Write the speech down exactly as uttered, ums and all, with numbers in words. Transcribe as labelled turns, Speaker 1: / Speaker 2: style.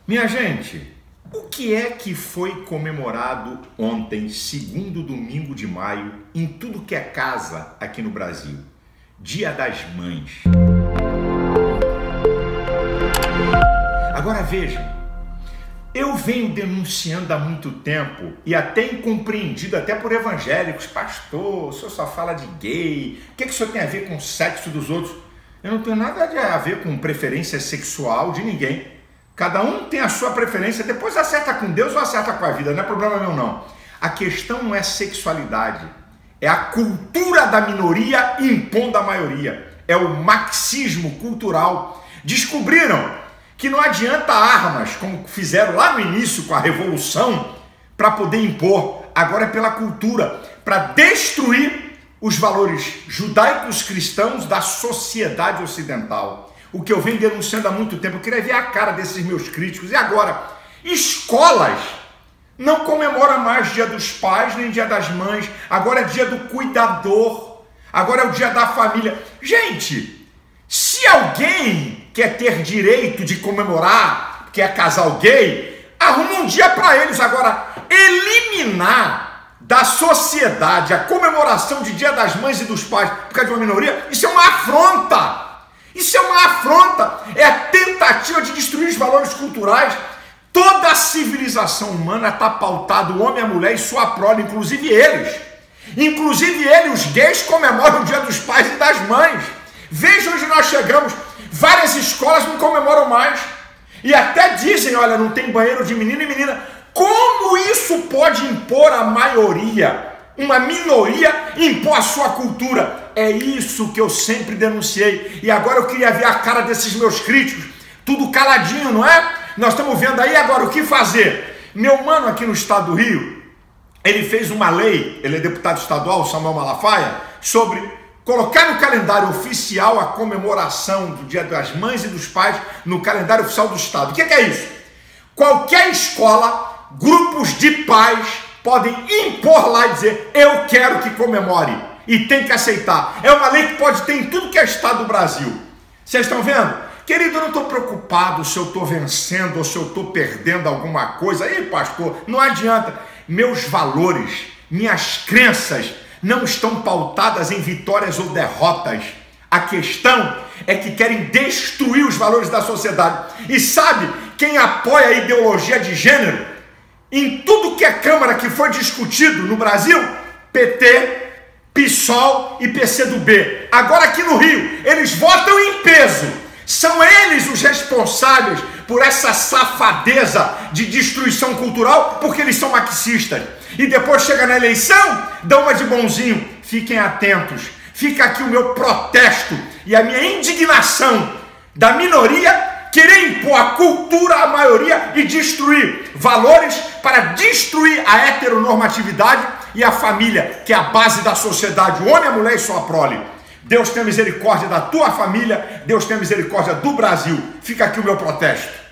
Speaker 1: Minha gente, o que é que foi comemorado ontem, segundo domingo de maio, em tudo que é casa aqui no Brasil? Dia das Mães. Agora vejam, eu venho denunciando há muito tempo e até incompreendido até por evangélicos. Pastor, o senhor só fala de gay, o que, que o senhor tem a ver com o sexo dos outros? Eu não tenho nada a ver com preferência sexual de ninguém. Cada um tem a sua preferência, depois acerta com Deus ou acerta com a vida, não é problema meu não. A questão não é sexualidade, é a cultura da minoria impondo a maioria, é o marxismo cultural. Descobriram que não adianta armas, como fizeram lá no início com a Revolução, para poder impor, agora é pela cultura, para destruir os valores judaicos cristãos da sociedade ocidental. O que eu venho denunciando há muito tempo, eu queria ver a cara desses meus críticos. E agora, escolas não comemoram mais Dia dos Pais, nem Dia das Mães, agora é Dia do Cuidador, agora é o Dia da Família. Gente, se alguém quer ter direito de comemorar, quer casal gay, arruma um dia para eles. Agora, eliminar da sociedade a comemoração de Dia das Mães e dos Pais por causa de uma minoria, isso é uma afronta. Isso é uma afronta, é a tentativa de destruir os valores culturais. Toda a civilização humana está pautada, o homem, a mulher e sua prole, inclusive eles. Inclusive eles, os gays, comemoram o Dia dos Pais e das Mães. Vejam onde nós chegamos. Várias escolas não comemoram mais. E até dizem, olha, não tem banheiro de menino e menina. Como isso pode impor a maioria? Uma minoria impor a sua cultura. É isso que eu sempre denunciei. E agora eu queria ver a cara desses meus críticos. Tudo caladinho, não é? Nós estamos vendo aí agora o que fazer. Meu mano aqui no estado do Rio, ele fez uma lei, ele é deputado estadual, Samuel Malafaia, sobre colocar no calendário oficial a comemoração do Dia das Mães e dos Pais no calendário oficial do estado. O que é isso? Qualquer escola, grupos de pais podem impor lá e dizer, eu quero que comemore. E tem que aceitar. É uma lei que pode ter em tudo que é estado do Brasil. Vocês estão vendo? Querido, eu não estou preocupado se eu estou vencendo ou se eu estou perdendo alguma coisa. Aí, pastor, não adianta. Meus valores, minhas crenças não estão pautadas em vitórias ou derrotas. A questão é que querem destruir os valores da sociedade. E sabe quem apoia a ideologia de gênero? Em tudo que é Câmara que foi discutido no Brasil, P T, PSOL e P C do B. Agora aqui no Rio, eles votam em peso. São eles os responsáveis por essa safadeza de destruição cultural, porque eles são marxistas. E depois chega na eleição, dão uma de bonzinho. Fiquem atentos. Fica aqui o meu protesto e a minha indignação da minoria querer impor a cultura à maioria e destruir valores para destruir a heteronormatividade e a família, que é a base da sociedade, o homem, a mulher e sua prole. Deus tenha misericórdia da tua família, Deus tenha misericórdia do Brasil. Fica aqui o meu protesto.